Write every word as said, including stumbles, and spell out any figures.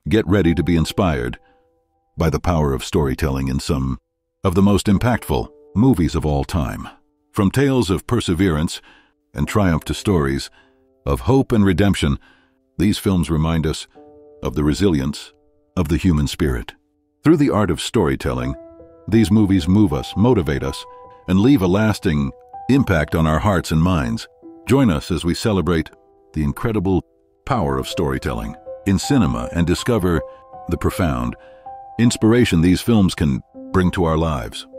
Get ready to be inspired by the power of storytelling in some of the most impactful movies of all time. From tales of perseverance and triumph to stories of hope and redemption, these films remind us of the resilience of the human spirit. Through the art of storytelling, these movies move us, motivate us, and leave a lasting impact on our hearts and minds. Join us as we celebrate the incredible power of storytelling in cinema and discover the profound inspiration these films can bring to our lives.